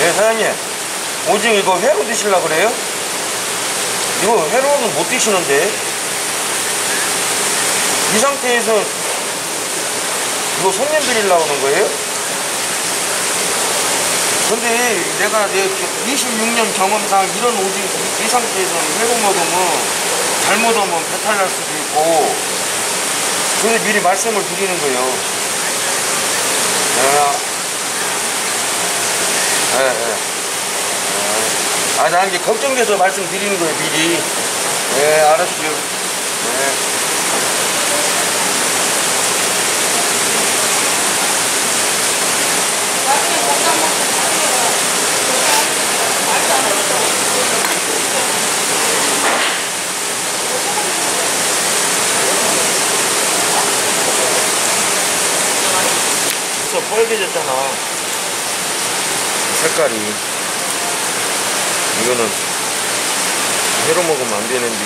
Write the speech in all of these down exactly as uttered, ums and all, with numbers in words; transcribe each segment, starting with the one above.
네, 사장님. 오징어 이거 회로 드시려고 그래요? 이거 회로는 못 드시는데. 이 상태에서 이거 손님 드리려고 하는 거예요? 근데 내가 내 이십육 년 경험상 이런 오징어 이 상태에서 회로 먹으면 잘못하면 배탈 날 수도 있고, 그래서 미리 말씀을 드리는 거예요. 예, 예. 아, 나 이제 걱정돼서 말씀드리는 거예요, 미리. 예, 알았어요. 예. 벌써 빨개졌잖아, 색깔이. 이거는 회로 먹으면 안 되는데.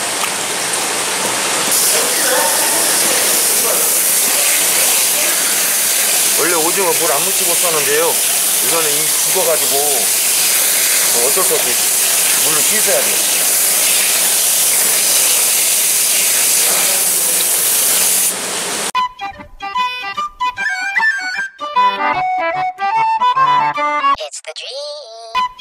원래 오징어 물 안 묻히고 썼는데요, 이거는 이미 죽어가지고 어쩔 수 없이 물로 씻어야 돼요. It's the dream.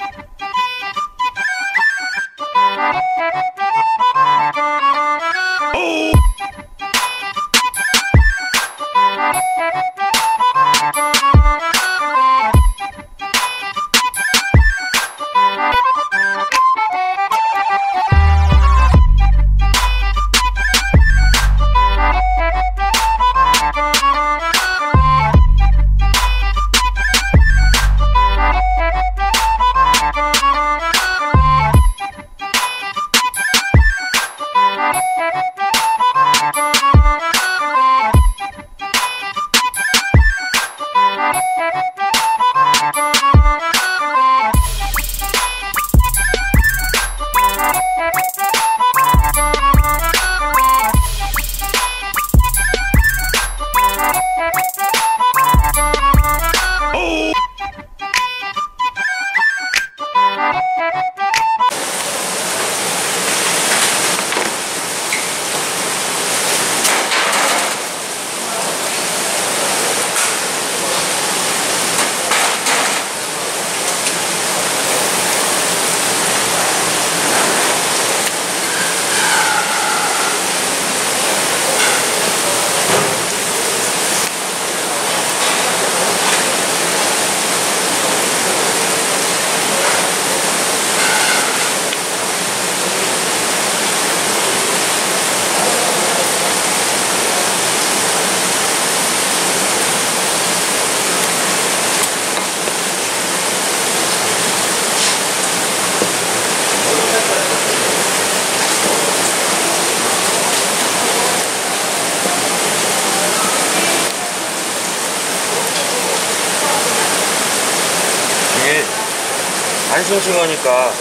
안 싱싱하니까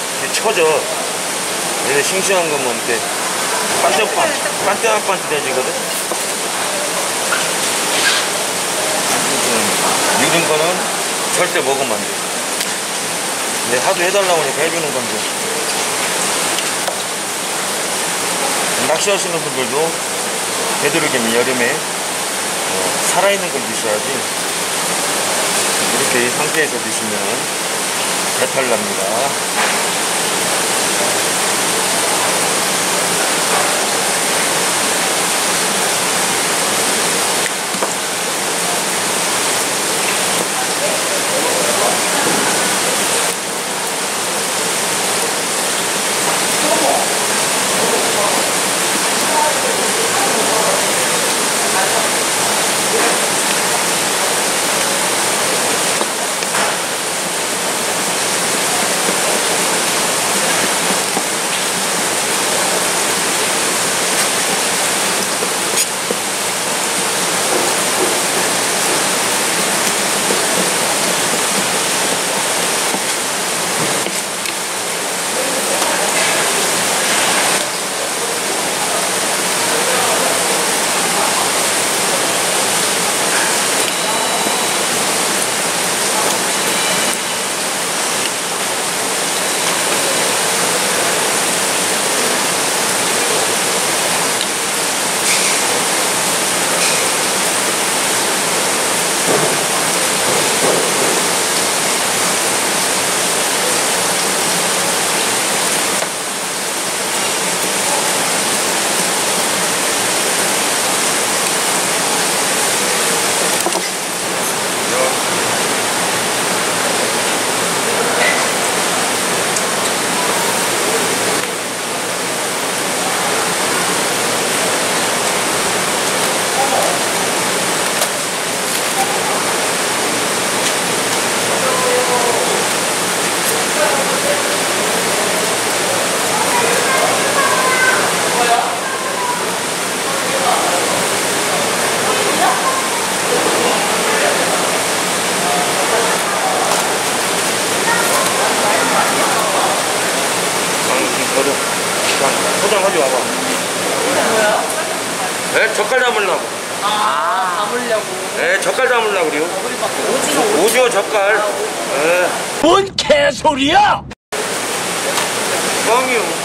쳐져. 얘네 싱싱한 거면 이렇게 반짝반, 반짝반짝해지거든. 익은 거는 절대 먹으면 안 돼. 근데 하도 해달라고 하니까 해주는 건데. 낚시하시는 분들도 되도록이면 여름에 어, 살아있는 걸 드셔야지. 이렇게 이 상태에서 드시면 배탈 납니다. 좀 가져와봐. 뭐야? 네, 젓갈 담으려고. 아, 담으려고. 네, 젓갈 담으려고 그래요. 오징어, 오징어 젓갈. 아, 오징어. 네. 뭔 개소리야! 뻥이요.